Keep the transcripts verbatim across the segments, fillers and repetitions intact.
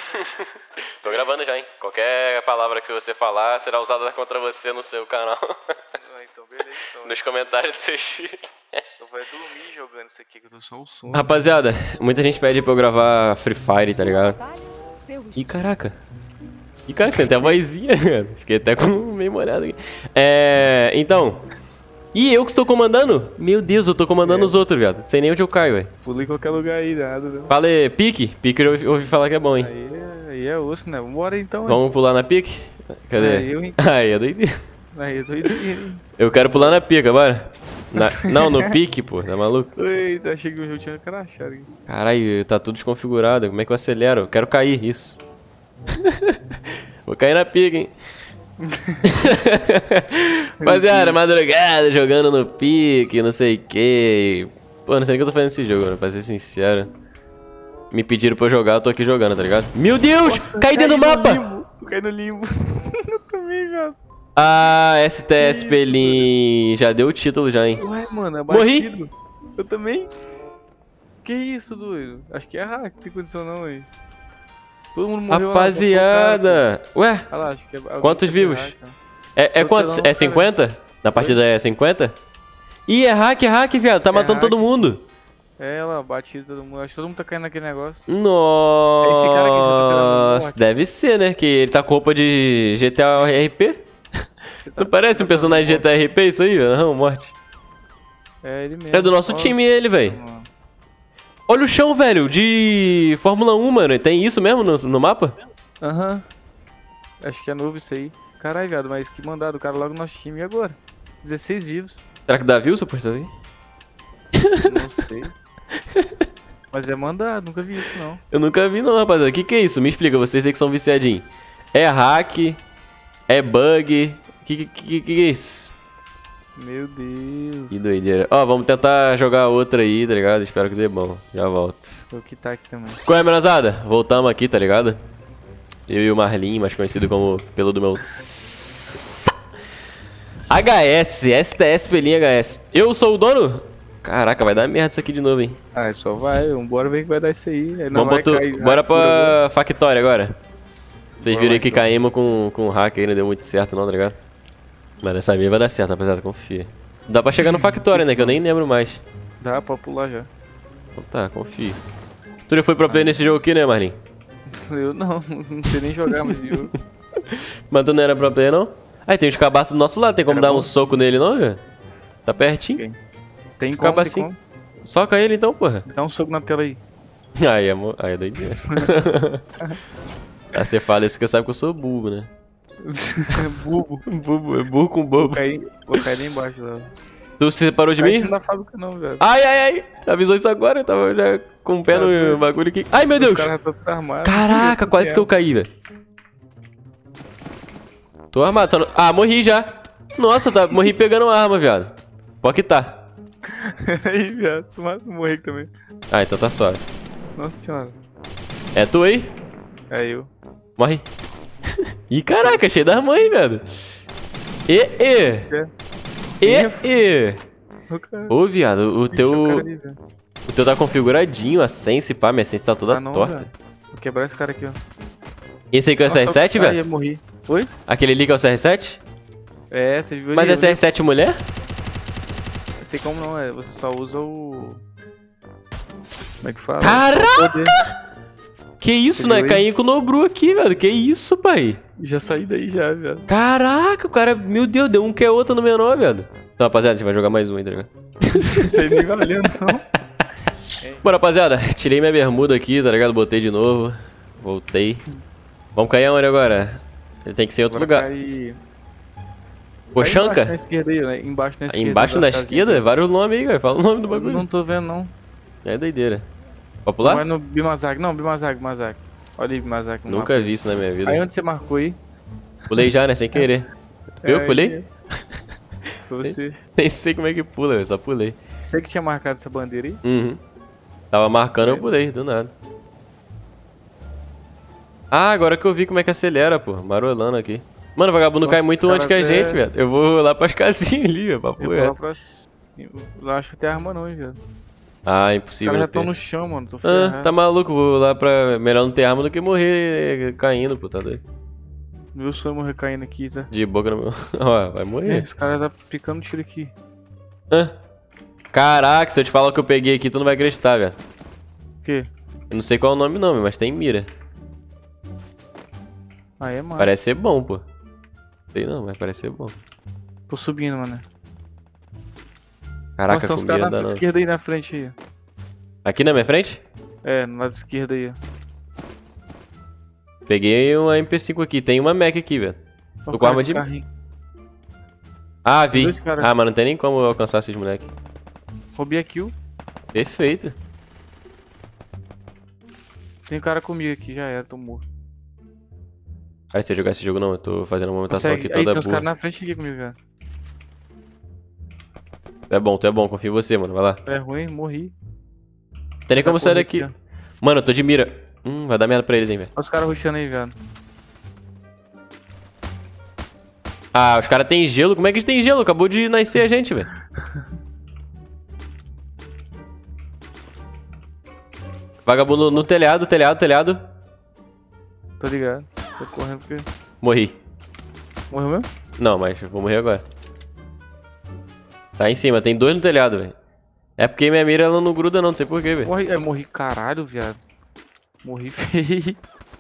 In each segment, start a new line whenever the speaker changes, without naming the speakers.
Tô gravando já, hein? Qualquer palavra que você falar será usada contra você no seu canal.
Ah, então beleza. Então,
Nos comentários dos seus vídeos.
eu vou dormir jogando isso aqui, que eu tô só o som.
Rapaziada, muita gente pede pra eu gravar Free Fire, tá ligado? Ih, caraca. Ih, caraca, tem até a vozinha, cara. Fiquei até com meio molhado aqui. É... Então... Ih, eu que estou comandando? Meu Deus, eu tô comandando é. os outros, viado. Sei nem onde eu caio, velho.
Pula em qualquer lugar aí, nada, não.
Fala aí, pique? Pique eu ouvi, ouvi falar que é bom, hein?
Aí, aí é osso, né? Vambora então,
Vamos
hein?
pular na pique? Cadê?
Aí, eu, hein?
Aí, é doideira.
Aí, é doideira, hein?
Eu quero pular na pica, bora. Na... Não, no pique, pô. Tá maluco?
Eita, achei que o jogo tinha crachado aqui. Caralho,
tá tudo desconfigurado. Como é que eu acelero? Eu quero cair, isso. Vou cair na pica, hein? Rapaziada, madrugada, jogando no pique, não sei o que. Pô, não sei nem o que eu tô fazendo nesse jogo, mano, pra ser sincero. Me pediram pra eu jogar, eu tô aqui jogando, tá ligado? Meu Deus! Nossa, caí dentro do mapa!
Limbo. Caí no limbo. Eu também, velho.
Ah, S T S Pelin. Já deu o título já, hein?
Ué, mano, é
morri!
Batido. Eu também. Que isso, doido? Acho que é hack, não tem condição não, aí. Todo mundo morreu.
Rapaziada! Lá, ué?
Ah lá, acho que é
quantos vivos? É, é quantos? É cinquenta? Na partida é cinquenta? Ih, é hack, é hack, viado. Tá é matando hack. todo mundo.
É, ela bate todo mundo. Acho que todo mundo tá caindo naquele negócio.
Nossa, é esse cara aqui que tá deve ser, né? Que ele tá com roupa de G T A R P. Tá não parece um personagem de G T A R P isso aí, velho? Não, morte.
É ele mesmo.
É do nosso Nossa. time ele, velho. Olha o chão, velho, de Fórmula um, mano. Tem isso mesmo no, no mapa?
Aham. Uhum. Acho que é novo isso aí. Caralho, viado, mas que mandado. O cara logo no nosso time. E agora? dezesseis vivos.
Será que dá view, seu portador?
Não sei. Mas é mandado, nunca vi isso não.
Eu nunca vi não, rapaziada. O que que é isso? Me explica, vocês aí que são viciadinhos. É hack? É bug? O que, que, que que é isso?
Meu Deus.
Que doideira. Ó, vamos tentar jogar outra aí, tá ligado? Espero que dê bom. Já volto.
Vou quitar aqui também.
Qual é, menosada? Voltamos aqui, tá ligado? Eu e o Marlin, mais conhecido como pelo do meu... H S, S T S Pelin H S. Eu sou o dono? Caraca, vai dar merda isso aqui de novo, hein?
Ah, só vai. Vambora ver que vai dar isso aí. aí não
Vamos botar... Cair, bora pra Factória agora. Vocês viram aí que caímos com, com o hack aí, não deu muito certo não, tá ligado? Mas dessa vez vai dar certo, rapaziada, confia. Dá pra chegar no Factória, né? Que eu nem lembro mais.
Dá pra pular já.
Então tá, confia. Tu já foi pro player nesse jogo aqui, né, Marlin?
Eu não, não sei nem jogar mais jogo.
Mas tu não era pro player, não? Aí tem os cabaços do nosso lado, tem como era dar bom. um soco nele, não, velho? Tá pertinho.
Okay. Tem como, tem como.
Soca ele então, porra.
Dá um soco na tela aí.
Aí, amor, aí é doideira. Aí você fala isso porque sabe que eu sou burro, né?
Burro.
Burro, é burro com bobo.
Vou cair, vou cair lá embaixo, lá.
Tu se separou de mim?
Não da fábrica não, velho.
Ai, ai, ai. Avisou isso agora, eu tava já com o pé no bagulho aqui. Ai, meu Deus.
Armado,
caraca, quase que eu caí, velho. Tô armado, só não... Ah, morri já. Nossa, tá... morri pegando arma, viado. Pode quitar.
Aí, viado, tu morri também.
Ah, então tá suave.
Nossa senhora.
É tu aí?
É eu.
Morre. Ih, caraca, cheio das mães, velho. E, e. E, e. Ô, viado, o teu... O teu tá configuradinho, a sense, pá, minha sense tá toda ah, não, torta.
Velho. Vou quebrar esse cara aqui, ó.
Esse aí que é o C R sete, velho?
Ah, ia morrer. Oi?
Aquele ali que é o C R sete?
É, você viu ali.
Mas é C R sete mulher?
Não tem como não, é. Você só usa o... Como é que fala?
Caraca! Que isso, né? Caí com o Nobru aqui, velho. Que isso, pai?
Já saí daí já, velho.
Caraca, o cara... Meu Deus, deu um que é outro no menor, velho. Então, rapaziada, a gente vai jogar mais um aí, tá ligado?
Isso aí nem valendo, não.
Bom, rapaziada, tirei minha bermuda aqui, tá ligado? Botei de novo. Voltei. Vamos cair aonde agora? Ele tem que ser em outro
agora
lugar.
Cair...
Pochanca?
Embaixo na esquerda aí, né? Embaixo na esquerda.
Embaixo na esquerda? Aí. Vários nomes aí, cara. Fala o nome do bagulho.
Eu não tô vendo, não.
É doideira. Pode pular?
Vai no Bimazak. Não, Bimazak, Bimazak. Olha aí, Bimazak.
Nunca mapa. vi isso na minha vida.
Aí onde você marcou aí?
Pulei já, né? Sem querer. Viu? É, pulei?
Foi você.
Nem sei como é que pula, eu só pulei.
Você que tinha marcado essa bandeira aí?
Uhum. Tava marcando, é. eu pulei, do nada. Ah, agora que eu vi como é que acelera, pô. Marolando aqui. Mano, o vagabundo Nossa, cai muito longe que a gente, velho. Eu vou lá pras casinhas ali, velho. Papo
eu vou lá pra... Eu acho que tem arma não, hein, velho.
Ah,
Os
impossível.
caras já
ter.
estão no chão, mano. Tô
Ah,
ferrado.
tá maluco, vou lá pra... Melhor não ter arma do que morrer caindo, pô, tá doido?
Meu sonho morrer caindo aqui, tá?
De boca no meu... Ó, vai
É,
morrer.
os caras tá picando tiro aqui.
Hã? Caraca, se eu te falar o que eu peguei aqui, tu não vai acreditar, velho.
O quê?
Eu não sei qual é o nome não, mas tem mira.
Ah, é, mano.
Parece ser bom, pô. Sei não, mas parece ser bom.
Tô subindo, mano.
Caraca,
Nossa, tem uns
comigo
caras
dá
na
não.
esquerda aí na frente aí. ó.
Aqui na minha frente?
É, no lado esquerdo aí, ó.
Peguei uma M P cinco aqui, tem uma Mac aqui, velho.
Ó,
Tô
o
com
cara
arma
de
de...
carrinho.
Ah, vi.
dois caras.
Ah, mas não tem nem como eu alcançar esses moleque.
Roubei a kill.
Perfeito.
Tem um cara comigo aqui, já era, tô morto.
Cara, se eu jogar esse jogo não, eu tô fazendo uma movimentação
Consegue-
aqui
aí
toda
tem uns
boa.
caras na frente aqui comigo, cara.
Tu é bom, tu é bom, confio em você, mano, vai lá.
É ruim, morri.
Não tem nem como
Tá
sair
correndo
daqui.
aqui,
Mano, eu tô de mira. Hum, vai dar merda pra eles, hein, velho.
Olha os caras rushando aí, velho.
Ah, os caras têm gelo? Como é que eles têm gelo? Acabou de nascer a gente, velho. Vagabundo no telhado, telhado, telhado.
Tô ligado. Tô correndo porque...
Morri.
Morreu mesmo?
Não, mas vou morrer agora. Tá em cima, tem dois no telhado, velho. É porque minha mira ela não gruda não, não sei porquê, velho.
Morri, é, morri, caralho, viado. Morri feio.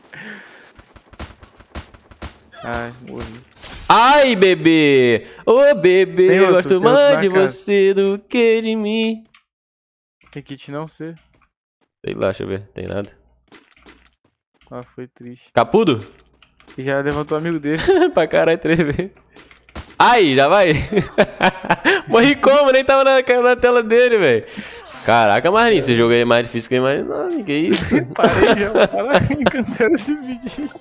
Ai, morri.
Ai, bebê! Ô, bebê,
Tem outro,
gosto
tem outro
mais
na
de
casa.
você do que de mim.
Tem kit não ser.
Sei lá, deixa eu ver, tem nada.
Ah, foi triste.
Capudo?
E já levantou o amigo dele.
Pra caralho, três vezes. Ai, já vai? Morri como? Nem tava na, na tela dele, velho. Caraca, Marlinhos, esse jogo aí é mais difícil que eu imaginava, que isso?
Parei já, para. Cancela esse vídeo.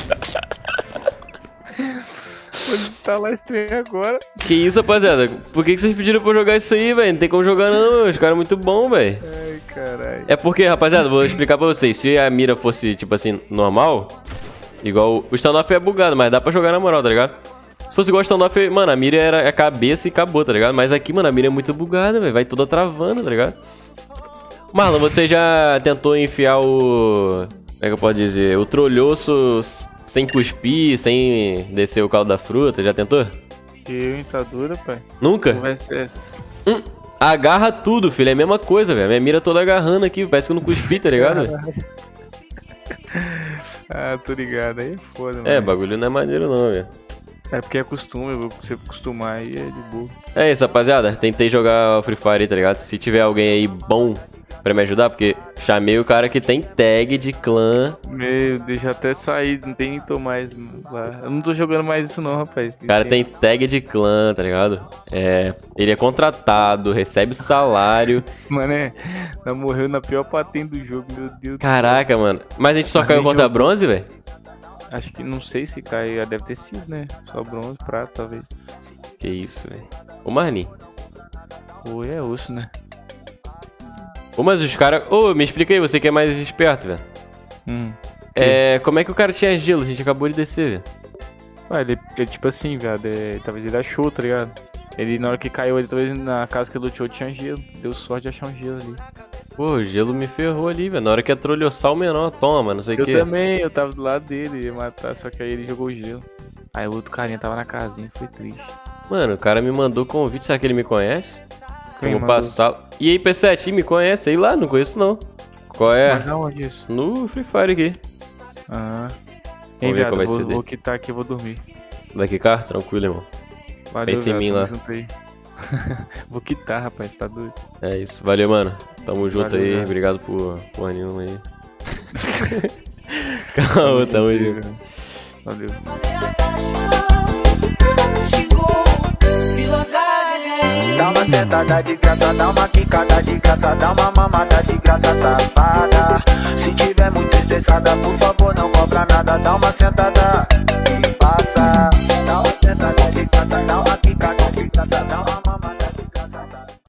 Vou instalar esse trem agora.
Que isso, rapaziada? Por que, que vocês pediram pra eu jogar isso aí, velho? Não tem como jogar não, os caras são muito bons, velho.
Ai, caralho.
É porque, rapaziada, vou explicar pra vocês. Se a mira fosse, tipo assim, normal, igual o standoff é bugado, mas dá pra jogar na moral, tá ligado? Se fosse igual o standoff, mano, a mira era a cabeça e acabou, tá ligado? Mas aqui, mano, a mira é muito bugada, velho. Vai toda travando, tá ligado? Marlon, você já tentou enfiar o... Como é que eu posso dizer? O trolhoço sem cuspir, sem descer o caldo da fruta, já tentou?
Eu, hein, tá dura, pai.
Nunca?
Conversa é essa.
Hum, agarra tudo, filho. É a mesma coisa, velho. Minha mira toda agarrando aqui. Parece que eu não cuspi, tá ligado?
Ah, tô ligado. Aí é foda,
É,
mano.
bagulho não é maneiro não, velho.
É porque é costume, eu vou se acostumar aí, é de boa.
É isso, rapaziada. Tentei jogar o Free Fire aí, tá ligado? Se tiver alguém aí bom pra me ajudar, porque chamei o cara que tem tag de clã.
Meu, deixa até sair, não tem nem tô mais lá. Eu não tô jogando mais isso não, rapaz.
O cara tem tag de clã, tá ligado? É, ele é contratado, recebe salário.
Mano, é, ela morreu na pior patente do jogo, meu Deus.
Caraca, mano. Mas a gente só
Mas
caiu
nem
contra
jogou.
bronze, velho?
Acho que, não sei se caiu, deve ter sido, né? Só bronze, prata, talvez.
Que isso, velho. Ô, Marlin.
Ou é osso, né?
Ô, mas os caras... Ô, me explica aí, você que é mais esperto, velho.
Hum.
É, como é que o cara tinha gelo? A gente acabou de descer, velho.
Ué, ele, ele tipo assim, viado, é, talvez ele achou, tá ligado? Ele, na hora que caiu, ele talvez na casa que ele lutou tinha gelo. Deu sorte de achar um gelo ali.
Pô, o gelo me ferrou ali, velho. Na hora que é trolhoçar o menor, toma, não sei o
Eu
que.
também, eu tava do lado dele, ia matar, só que aí ele jogou o gelo. Aí o outro carinha tava na casinha, foi triste.
Mano, o cara me mandou convite, será que ele me conhece?
Quem
Vou
mandou?
passar. E aí, P sete, me conhece? Sei lá, não conheço não. Qual é?
Mas aonde isso?
No Free Fire aqui.
Ah.
Vamos
Hein,
ver
viado,
qual vai
vou,
ser dele.
vou quitar aqui e vou dormir.
Vai quicar? Tranquilo, irmão.
Valeu,
Pensa em
viado,
mim
tamo
lá.
junto aí. Vou quitar, rapaz, tá doido.
É isso. Valeu, mano. Tamo junto
Valeu,
aí.
velho.
Obrigado por por nenhum aí. Calma, tamo junto.
Valeu.
Dá uma sentada de graça, dá uma quicada de graça, dá uma mamada de graça, safada. Se tiver muito estressada, por favor, não cobra nada, dá uma sentada.